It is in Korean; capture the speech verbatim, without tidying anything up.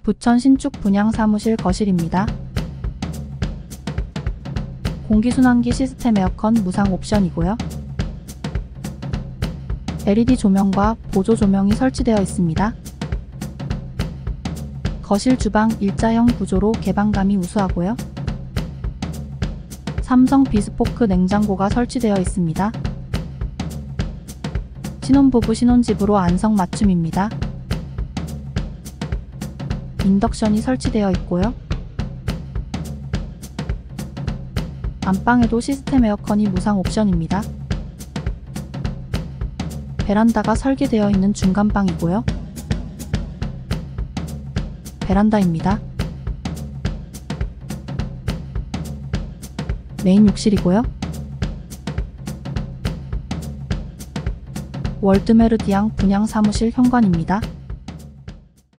부천 신축 분양사무실 거실입니다. 공기순환기 시스템 에어컨 무상 옵션이고요. 엘이디 조명과 보조 조명이 설치되어 있습니다. 거실 주방 일자형 구조로 개방감이 우수하고요. 삼성 비스포크 냉장고가 설치되어 있습니다. 신혼부부 신혼집으로 안성맞춤입니다. 인덕션이 설치되어 있고요. 안방에도 시스템 에어컨이 무상 옵션입니다. 베란다가 설계되어 있는 중간방이고요. 베란다입니다. 메인 욕실이고요. 월드메르디앙 분양사무실 현관입니다.